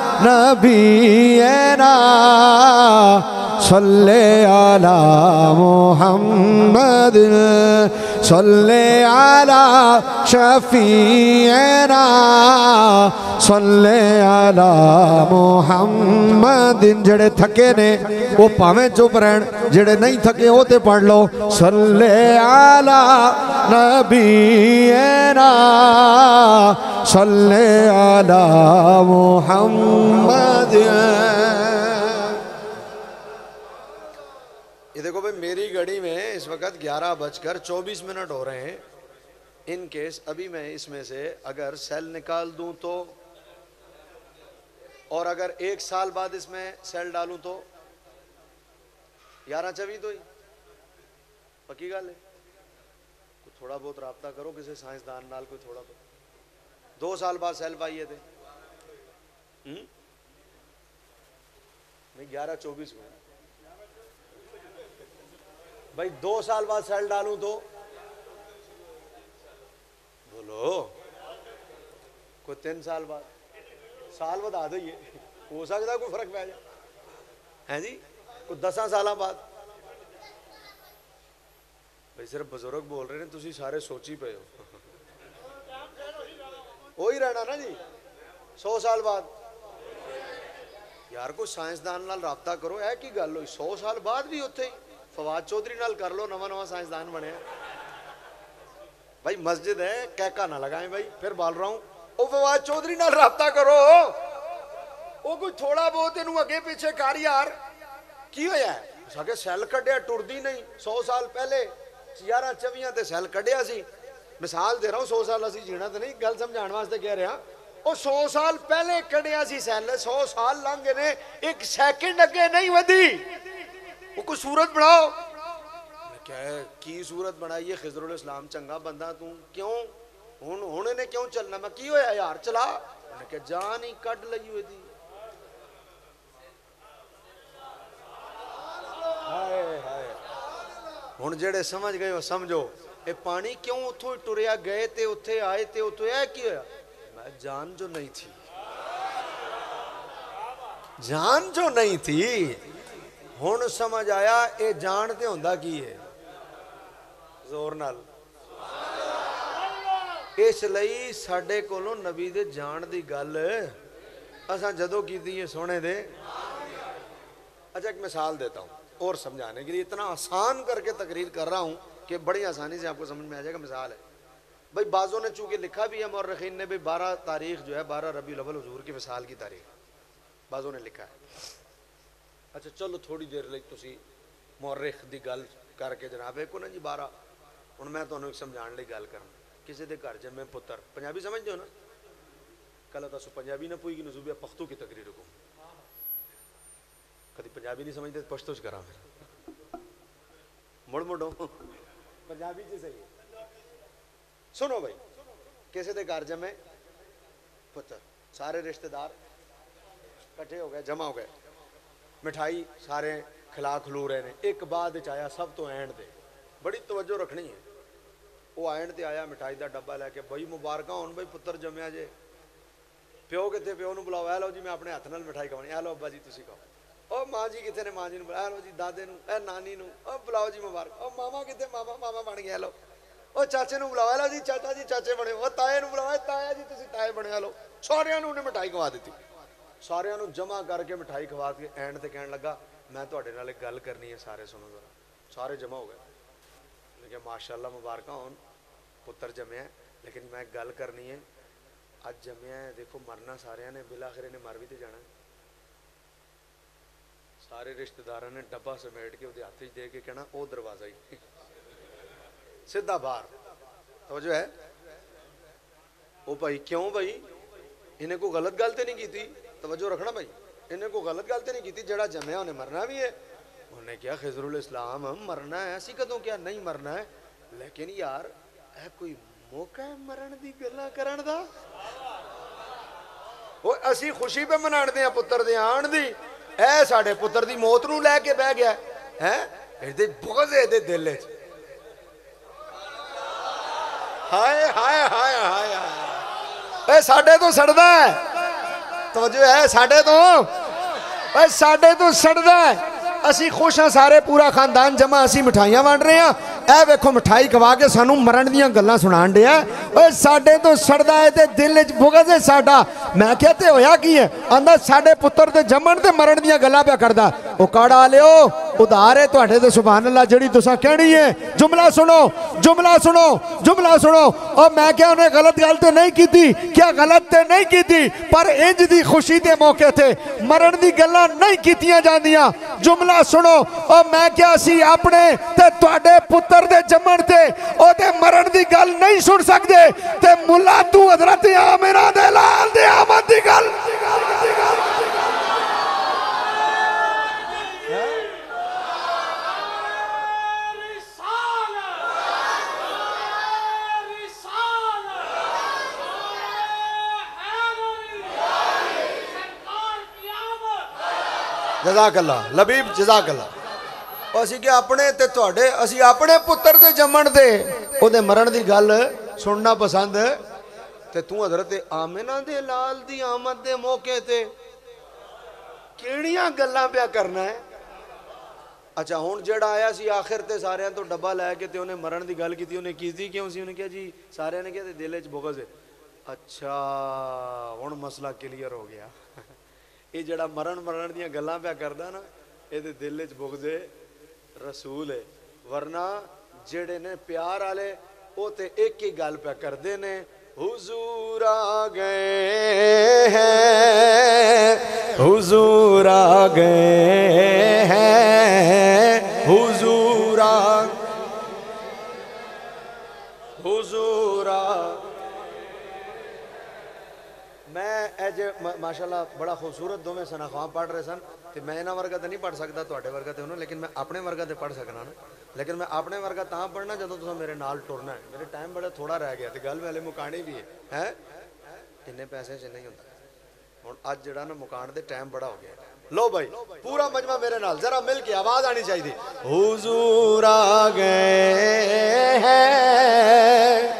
Speaker 2: नबीना, सल्ले आला मुहम्मद, सल्ले आला शफीना, सल्ले आला मुहम्मद। जेड़े थके ने वो भावें चुप रहन, जेड़े नहीं थके वो ते पढ़ लो, सल्ले आला नबीना, सल्ले आला मुहम्मद। ये देखो भाई, मेरी घड़ी में इस वक्त 11:24 हो रहे हैं। इन केस अभी मैं इसमें से अगर सेल निकाल दूं तो, और अगर 1 साल बाद इसमें सेल डालूं तो 11-24 तो ही पक्की गल है। थोड़ा बहुत राब्ता करो किसी साइंसदान नाल, कोई थोड़ा बहुत 2 साल बाद सेल पाइए थे नहीं 11-24 में भाई 2 साल बाद सेल डालूं तो बोलो, कोई 3 साल बाद, साल बता दो, ये हो सकता कोई फर्क पै जाए है जी, कोई 10 साल बाद। भाई सिर्फ बुजुर्ग बोल रहे हैं, तुम सारे सोची पे हो हो ही रहना ना जी। 100 साल बाद यार कोई साइंसदान नाल राबता करो, है की गल हुई 100 साल बाद भी उत्थे ही फवाद चौधरी नाल कर लो, नवा नवा साइंसदान बने भाई। मस्जिद है, कहका ना लगाएं भाई, फिर बोल रहा हूं, ओ फवाद चौधरी नाल राबता करो, ओ कोई थोड़ा बहुत इनू अगे पीछे कर यार, की होया है सैल कढ़िया टुरदी नहीं। 100 साल पहले 11-24 ते सैल कढ़िया सी, मिसाल दे रहा हूं, 100 साल असी जीना तो नहीं, गल समझाने वास्ते कह रहा। और 100 साल पहले कढ़िया सी सैल, 100 साल लंघ गए ने, 1 सेकंड अगे नहीं वधी। वो कोई सूरत बनाओ, क्या है की सूरत बनाई है? खिजरुल इस्लाम चंगा बंदा तू, क्यों हुण ने क्यों चलना? मैं की होया यार चला, उन्हें क्या जान ही कढ़ लई हुई थी। हुण जेड़े समझ गए हो समझो, ये पानी क्यों उथों टुरिया गए ते उत्थे आए ते उत्थे है की होया? मैं जान जो नहीं थी, जान जो नहीं थी, हुण समझ आया ये जान ते हुंदा की है, जोर नाल। इसलिए साडे कोलों नबी दे जान दी गल असां जदों कीती है सोने दे। अच्छा एक मिसाल देता हूँ और समझाने के लिए, इतना आसान करके तकरीर कर रहा हूँ कि बड़ी आसानी से आपको समझ में आ जाएगा। मिसाल है भाई, बाज़ों ने चूंकि लिखा भी है, मौरखीन ने भी 12 तारीख जो है 12 रबीउल अव्वल हुजूर की विसाल की तारीख बाज़ों ने लिखा है। अच्छा चलो थोड़ी देर लई तुसी मौरख दी गल करके जनाब एक ना जी 12, हुण मैं तुहानूं समझाने लई गल करां। किसी के घर जन्मे पुत्र, पंजाबी समझते हो ना, कल तो पंजाबी ना पुएगी नजूबिया पख्तू की तकरीर को, कभी पंजाबी नहीं समझते तो पश्तो च करा, फिर मुड़ मुड़ो पंजाबी च सही है। सुनो भाई, किसी के घर जमे पुत्र, सारे रिश्तेदार इकट्ठे हो गए, जमा हो गए, मिठाई सारे खिला खलू रहे हैं। एक बाद आया सब तो एंड दे, बड़ी तवज्जो रखनी है। वो एंड ते आया मिठाई का डब्बा लैके, बई मुबारक होन भाई पुत्र जमया जे। प्यो कितने, प्यो नूं बुलाओ, ए लो जी मैं अपने हत्थ नाल मिठाई खवानी, ए लो अब्बा जी तुसीं खाओ। ओ माँ जी कितने ने, माँ जी नूं बुलाओ, ए लो जी दादे नूं, ए नानी नूं, ओ बुलाओ जी मुबारक। ओ मामा कितने, मामा मामा बन गया, लो। ओ चाचे नूं बुलाओ, ए लो जी चाचा जी चाचे बने। ओ ताए नूं बुलाओ, ताया जी तुसीं ताए बने, लो। सारियां नूं उन्हें मिठाई खवा दी। सारियां नूं जमा करके मिठाई खवा के एंड ते कहण लगा मैं तुहाडे नाल एक गल करनी है, सारे सुनो जरा। सारे जमा हो गए, लेकिन माशाअल्लाह मुबारक होन, पुत्र जमया, लेकिन मैं गल करनी है। अज जमया है, देखो मरना सारिया ने, बिल आखिर ने मर भी तो जाना। सारे रिश्तेदारों ने डब्बा समेट के उसके हाथ दे के कहना वो दरवाजा ही सीधा बाहर। तो जो है वो भाई क्यों भाई, इन्हें कोई गलत गल तो नहीं की, तवज्जो रखना भाई, इन्हें कोई गलत गल तो नहीं की, जड़ा जमया उन्हें मरना भी है। उन्हें क्या खिजरुल इस्लाम मरना है, असी कदों क्या नहीं मरना है, लेकिन यार है कोई मौका है मरण दी गल्लां करन दा। वो असी खुशी पे मनाते हैं पुत्र दे आण दी, ए साडे पुत्र दी मौत नूं लैके बह गया है, इहदे बुग़्ज़ इहदे दिल च। हाय हाय हाय हाय हाय, ए साडे तो सड़दा है, तवज्जो है, साडे तो सड़दा है। असी खुश हाँ, सारे पूरा खानदान जमा, असी मिठाइयां वंड रहे हैं। ए वेखो मिठाई खवा के सानू मरण दियां गल्लां सुनाण दिया। ओए साडे तो सड़दा है ते दिल च बुग़्ज़ है साडा। मैं क्या ते होया की है, आंदा साडे पुत्र दे जमण ते मरण दियां गल्लां पे करदा। ओ काड़ा लियो, उधार है तुहाडे ते सुभान अल्लाह जड़ी तुसां कहनी है। जुमला सुनो, जुमला सुनो, जुमला सुनो। और मैं क्या उन्हें गलत गल तो नहीं की थी, क्या गलत तो नहीं की थी, पर इंज दी खुशी दे मौके थे मरण दी गल्लां नहीं कीतियां जांदियां। जुमला सुनो, और मैं क्या असी अपने ते तुहाडे पुत्र दे जमण ते ओदे मरण दी गल नहीं सुन सकदे, ते मुल्ला तू हजरत आमिना दे लाल दे आमद दी गल। जज़ाकल्लाह लबीब, जज़ाकल्लाह। असी क्या अपने ते तुहाडे, असी अपने पुत्र दे जमण दे ओदे मरण दी गल सुनना पसंद, ते तू हजरत आमिना दे लाल दी आमद दे मौके ते किहड़ियां गल्लां पिया करना है। अच्छा हुण जेड़ा आया सी आखिर ते सारियां तो डब्बा लैके ते उन्हें मरण दी गल कीती, उन्हें कीती क्यों सी, उन्हें क्या जी सारियां ने क्या दिल च बुग़्ज़ है। अच्छा हुण मसला क्लीयर हो गया। ये जड़ा मरण दियां गल्लां पिया करदा ना, ये दिल च बुग़्ज़ रसूल है, वरना जेड़े ने प्यार वाले वो ते एक ही गल पे करते ने, हुजूर आ गए हैं, हुजूर आ गए हैं, हुजूर आ। मैं अज माशाल्लाह बड़ा खूबसूरत दोवें सना ख्वाब पढ़ रहे सन, तो मैं इन्होंने वर्गा तो नहीं पढ़ सकता तुहाडे वर्गा तो उन्होंने, लेकिन मैं अपने वर्गा तो पढ़ सकना ना। लेकिन मैं अपने वर्गा तां पढ़ना जो तुम मेरे नाल टुरना है। मेरे टाइम बड़ा थोड़ा रह गया, तो गल वाले मुकानी भी है इन्ने पैसे च नहीं होंदा। हुण अज जिहड़ा ना मुकान दे टाइम बड़ा हो गया। लो भाई पूरा मजमा मेरे नाल जरा मिल के आवाज आनी चाहिए, हुजूर आ गए हैं।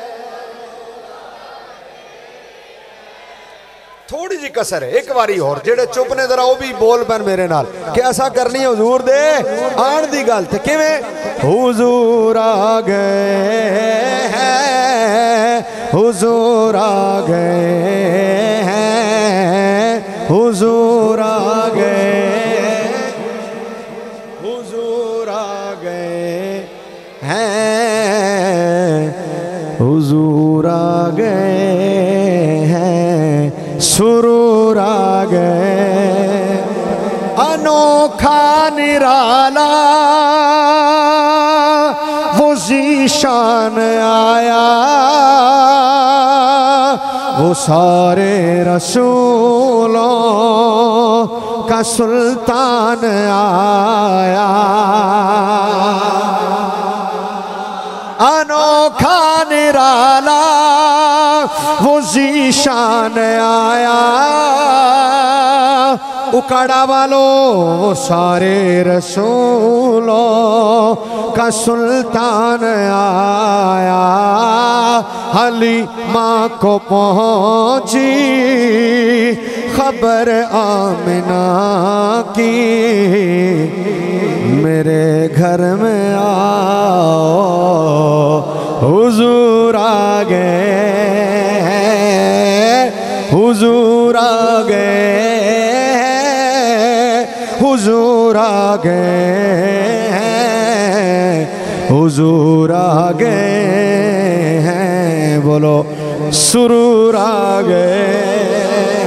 Speaker 2: थोड़ी जी कसर है, एक बारी और जेड़े चुप ने जरा वो भी बोल पैन मेरे नाल कि ऐसा करनी है हुजूर दे आन दी गल ते किवें। हुजूर आ गए हैं, हुजूर आ गए हैं, हुजूर आ गए, हुजूर आ गए हैं, हुजूर आ गए हैं, सुरूर आ गए, अनोखा निराला वो ज़ीशान आया, वो सारे रसूलों का सुल्तान आया। अनोखा निराला वो ज़ीशान आया, उकाड़ा वालों वो सारे रसूलों का सुल्तान आया, हलीमा को पहुंची खबर आमिना की, मेरे घर में आओ हुजूर आ गए, हुजूर आ गए, हुजूर आ गए, हुजूर आ गए हैं, बोलो सुरूर आ गए।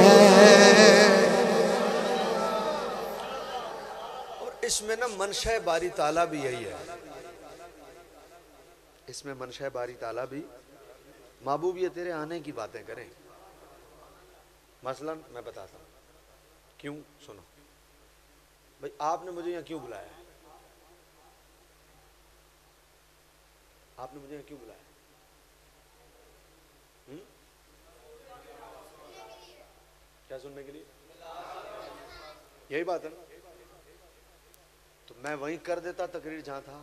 Speaker 2: और इसमें ना मनशा बारी ताला भी यही है, इसमें मनशा बारी ताला भी महबूब ये तेरे आने की बातें करें। मसलन मैं बताता हूँ क्यों, सुनो भाई, आपने मुझे यहाँ क्यों बुलाया है? आपने मुझे यहाँ क्यों बुलाया? क्या सुनने के लिए? यही बात है ना। तो मैं वहीं कर देता तकरीर जहां था,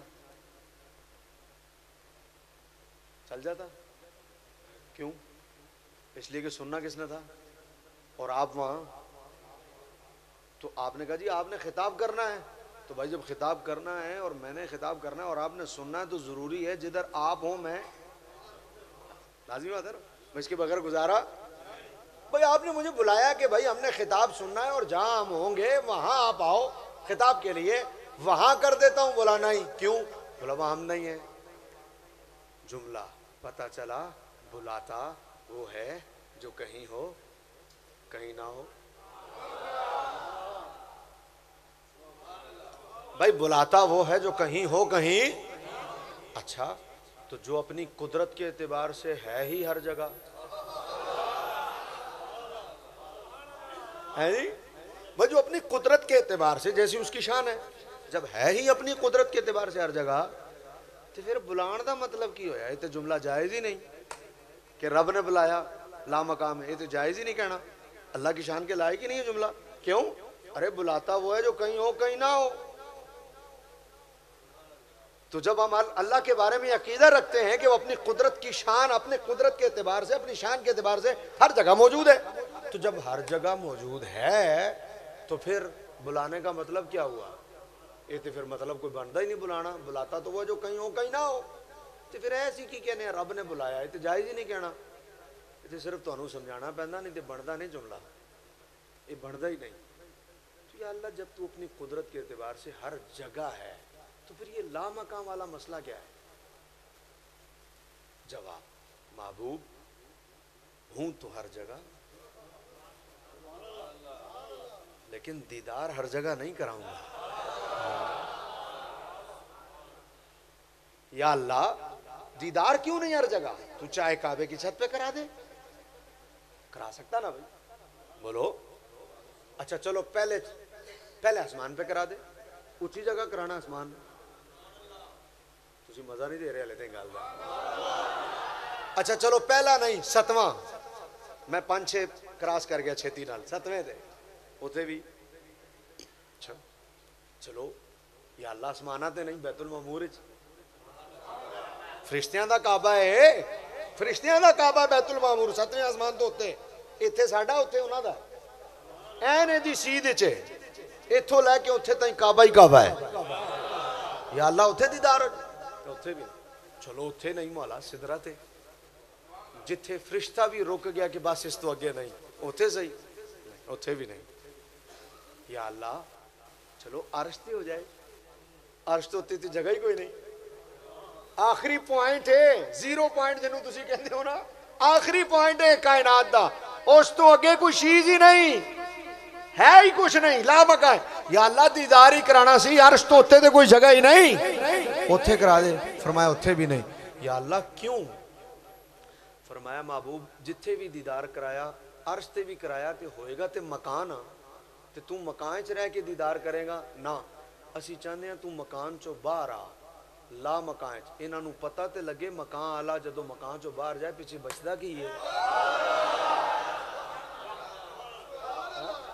Speaker 2: चल जाता। क्यों? इसलिए कि सुनना किसने था और आप वहां। तो आपने कहा जी आपने खिताब करना है, तो भाई जब खिताब करना है और मैंने खिताब करना है और आपने सुनना है तो जरूरी है जिधर आप हो मैं लाजिमी बात है ना, मैं इसके बगैर गुजारा। भाई आपने मुझे बुलाया कि भाई हमने खिताब सुनना है और जहां हम होंगे वहां आप आओ खिताब के लिए, वहां कर देता हूं। बोला नहीं। क्यों? बोला वहां हम नहीं है। जुमला पता चला बुलाता वो है जो कहीं हो कहीं ना हो। भाई बुलाता वो है जो कहीं हो कहीं। अच्छा तो जो अपनी कुदरत के एतबार से है ही हर जगह है जी, भाई जो अपनी कुदरत के एतबार से जैसी उसकी शान है, जब है ही अपनी कुदरत के एतबार से हर जगह, तो फिर बुलाने का मतलब की होया? ये तो जुमला जायज ही नहीं कि रब ने बुलाया ला मकाम है, ये तो जायज ही नहीं कहना, अल्लाह की शान के लायक ही नहीं है जुमला। क्यों? अरे बुलाता वो है जो कहीं हो कहीं ना हो। तो जब हम अल्लाह के बारे में अकीदा रखते हैं कि वो अपनी कुदरत की शान, अपने कुदरत के एतबार से, अपनी शान के एतबार से हर जगह मौजूद है, तो जब हर जगह मौजूद है तो फिर बुलाने का मतलब क्या हुआ? ये तो फिर मतलब कोई बनता ही नहीं बुलाना। बुलाता तो वो जो कहीं हो कहीं ना हो, तो फिर ऐसी की कहने रब ने बुलाया, ये तो जायज ही नहीं कहना। ये तो सिर्फ तुहानू समझाना पैंदा, नहीं तो बनता नहीं जुमला, ये बनता ही नहीं। तो या अल्लाह जब तू अपनी कुदरत के एतबार से हर जगह है तो फिर ये ला मकाम वाला मसला क्या है? जवाब महबूब हूं तो हर जगह, लेकिन दीदार हर जगह नहीं कराऊंगा। या अल्लाह दीदार क्यों नहीं हर जगह? तू चाहे काबे की छत पे करा दे, करा सकता ना भाई? बोलो। अच्छा चलो पहले आसमान पे करा दे, ऊंची जगह कराना आसमान में। तुसी मजा नहीं दे रहे हले ते गल दा। अच्छा चलो पहला नहीं सतवां, मैं 5-6 क्रॉस कर गया छेती नाल, 7वें दे उथे भी। अच्छा चलो या अल्लाह आसमाना ते नहीं, बैतुल मामूर विच फरिश्तियां दा काबा है, फरिश्तियां दा काबा बैतुल मामूर 7वें आसमान तो उत्ते, इत्थे साडा उत्थे उन्हां दा ऐन इहदी सीध च इत्थों लैके उत्थे ताईं काबा ही काबा है। या अल्लाह उत्थे दीदार उत्थे भी। चलो उत्थे नहीं मौला सिदरा ते, जिथे फरिश्ता भी रुक गया कि बस इस तो अगे नहीं, उत्थे सही, उत्थे भी नहीं। या अल्लाह चलो अर्श ते हो जाए, अर्श तो उत्ते जगह ही कोई नहीं, आखिरी पॉइंट है, 0 पॉइंट जिन्हों तुसी कहते हो ना, आखिरी पॉइंट है कायनात दा, उस तो अगे कोई चीज ही नहीं है, ही कुछ नहीं, ला मका है। या अल्लाह दीदार ही कराना सी, अर्श तो उत्ते ते कोई जगह ही नहीं, उत्थे करा दे। फरमाया उत्थे भी नहीं। या अल्लाह क्यों? फरमाया महबूब जिथे भी दीदार कराया, अर्श ते भी कराया, ते होएगा ते मकान आ, ते तू मकान च रह के दीदार करेगा ना, असी चाहते हैं तू मकान चो बाहर आ, ला मकान च। इन्हां नूं पता ते लगे मकान आला जदों मकान चो बाहर जाए पिछे बचदा की है?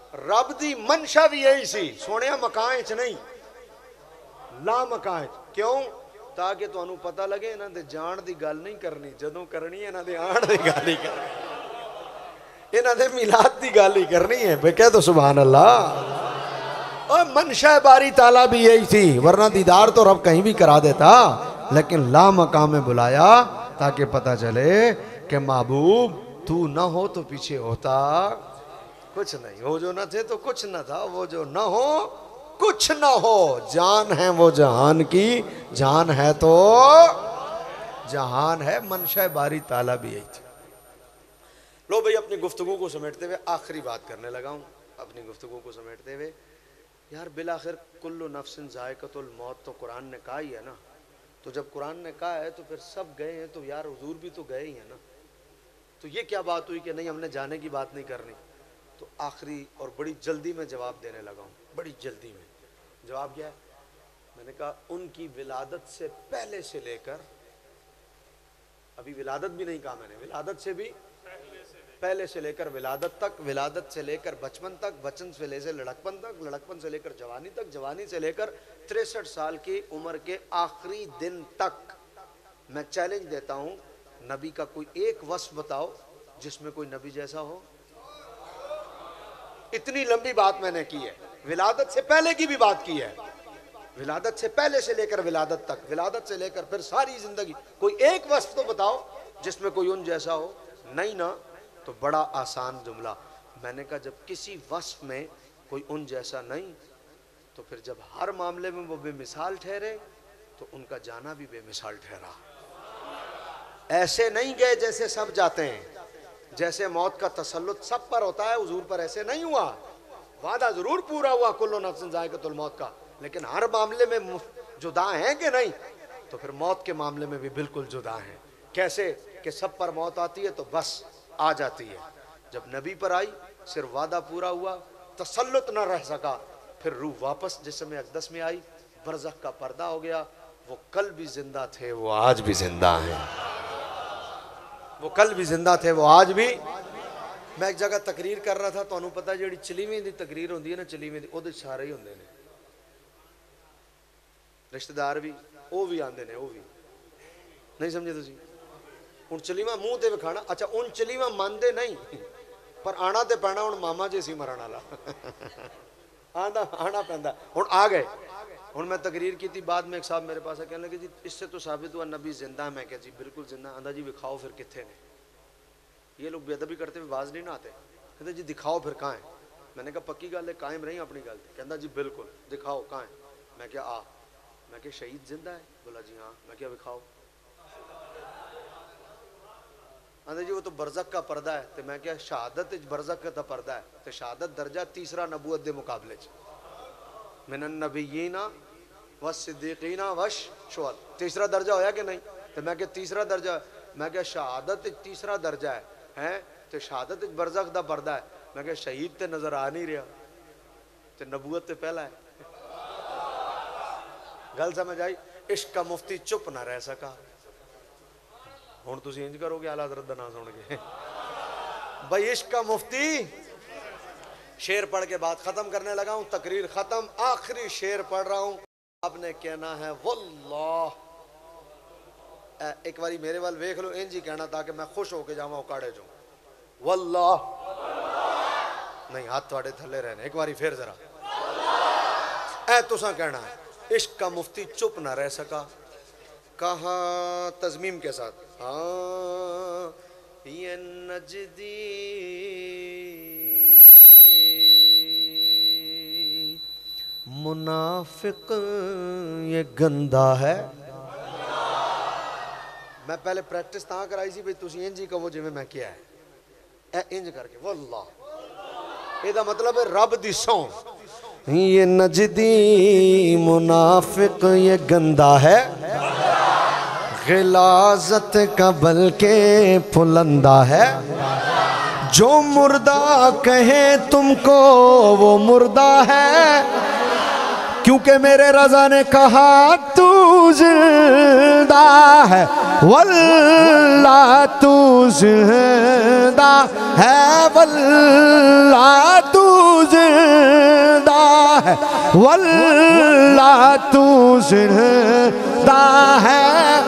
Speaker 2: रब दी मनशा भी यही सी सोने मकान च नहीं ला मकान क्यों ताकि तुहानू पता लगे इन्हां दे जान दी गल नहीं करनी जदों करनी इन्हां दे आण दी गल ही करनी इन्हां दे मिलाद दी गल ही करनी है भाई कह दो सुभान अल्लाह। और मनशा बारी ताला भी यही थी वरना दीदार तो रब कहीं भी करा देता लेकिन ला मकाम में बुलाया ताकि पता चले कि महबूब तू ना हो तो पीछे होता कुछ नहीं हो जो न थे तो कुछ न था वो जो न हो कुछ न हो जान है वो जहान की जान है तो जहान है मनशा बारी ताला भी यही थी। लो भाई अपनी गुफ्तगू को समेटते हुए आखिरी बात करने लगा हूँ अपनी गुफ्तगू को समेटते हुए यार बिलाखिर कुल्लु नफ्सिन जायकतुल मौत तो कुरान ने कहा ही है ना। तो जब कुरान ने कहा है तो फिर सब गए हैं तो यार हुजूर भी तो गए ही हैं ना। तो ये क्या बात हुई कि नहीं हमने जाने की बात नहीं करनी। तो आखिरी और बड़ी जल्दी में जवाब देने लगा हूँ बड़ी जल्दी में। जवाब क्या है मैंने कहा उनकी विलादत से पहले से लेकर अभी विलादत भी नहीं कहा मैंने विलादत से भी पहले से लेकर विलादत तक विलादत से लेकर बचपन तक बचपन से लेकर लड़कपन तक लड़कपन से लेकर जवानी तक जवानी से लेकर 63 साल की उम्र के आखिरी दिन तक मैं चैलेंज देता हूँ नबी का कोई एक वस्फ बताओ जिसमें कोई नबी जैसा हो। इतनी लंबी बात मैंने की है विलादत से पहले की भी बात की है विलादत से पहले से लेकर विलादत तक विलादत से लेकर फिर सारी जिंदगी कोई एक वस्फ तो बताओ जिसमें कोई उन जैसा हो। नहीं ना तो बड़ा आसान जुमला मैंने कहा जब किसी वस्फ में कोई उन जैसा नहीं तो फिर जब हर मामले में वो बेमिसाल ठहरे तो उनका जाना भी बेमिसाल ठहरा। ऐसे नहीं गए जैसे सब जाते हैं जैसे मौत का तसल्लुत सब पर होता है हुजूर पर ऐसे नहीं हुआ। वादा जरूर पूरा हुआ कुल्लु नफ्सिन जायक़तुल मौत का लेकिन हर मामले में जुदा हैं कि नहीं तो फिर मौत के मामले में भी बिल्कुल जुदा हैं। कैसे कि सब पर मौत आती है तो बस आ जाती है जब नबी पर आई सिर्फ वादा पूरा हुआ तसल्लुत न रह सका फिर रूह वापस जिस्म अक़दस में आई बरज़ख का पर्दा हो गया। वो कल भी जिंदा थे वो आज भी जिंदा हैं वो कल भी जिंदा थे वो आज भी। मैं एक जगह तकरीर कर रहा था तो पता जी चलीवें की तकरीर होंगी है ना चलीवें की सारे ही होंगे रिश्तेदार भी वो भी आते हैं वो भी नहीं समझे तुम हूँ चलीवा मूँह ते विखाना अच्छा उन चलीवा मानते नहीं पर आना तो पैना हूँ मामा जी सी मरण वाला आना आना पैंदा हूँ आ गए। हूँ मैं तकरीर की थी बाद में एक साहब मेरे पास कहने लगे जी इससे तो साबित हुआ नबी जिंदा है। मैं क्या जी बिल्कुल जिंदा। आंदा जी दिखाओ फिर कितने ने। ये लोग बेअदबी करते हुए बाज नहीं ना आते कहते जी दिखाओ फिर कहाँ है। मैंने कहा पक्की गल है कायम रही अपनी गल कहता जी बिल्कुल दिखाओ कहाँ है। मैं क्या आ मैं क्या शहीद जिंदा है बोला जी हाँ। मैं क्या दिखाओ आंदा जी वो तो बरज़ख का पर्दा है तो मैं क्या शहादत बरज़ख का पर्दा है तो शहादत दर्जा तीसरा नबूवत के मुकाबले मिनन नबिय्यीना व सिद्दीक़ीना व शुहदा तीसरा दर्जा होया कि नहीं तो मैं क्या तीसरा दर्जा मैं क्या शहादत तीसरा दर्जा है तो शहादत बरज़ख का पर्दा है। मैं क्या शहीद तो नजर आ नहीं रहा तो नबूवत तो पहला है। गल समझ आई। इश्क का मुफ्ती चुप ना रह सका। हुण तुसीं इंज करोगे आला हज़रत दा नाम सुन के भाई इश्क का मुफ्ती शेर पढ़ के बात खत्म करने लगा हूं तकरीर खत्म आखिरी शेर पढ़ रहा हूं आपने कहना है वल्लाह एक बारी मेरे वाल वेख लो इंज ही कहना ताकि मैं खुश होके जावा उकाड़े जाऊं वल्लाह नहीं हाथ थोड़े थले रहने एक बारी फिर जरा ऐ तुसा कहना है इश्क का मुफ्ती चुप ना रह सका कहा तज़मीम के साथ हाँ ये नजदी मुनाफिक ये गंदा है। मैं पहले प्रैक्टिस ता कराई सी भाई तुसी इंज ही कहो जिवें मैं किया है ए इंज करके वल्लाह एदा मतलब है रब दी सौं ये नजदी मुनाफिक ये गंदा है गिलाजत का बल्कि फुलंदा है जो मुर्दा कहे तुमको वो मुर्दा है क्योंकि मेरे रज़ा ने कहा तू जिंदा है वल्लाह तू जिंदा है वल्लाह तू वल्लाह तू जिंदा है,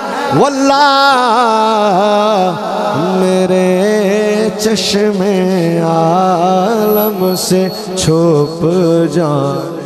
Speaker 2: वल्लाह मेरे चश्मे आलम से छुप जा।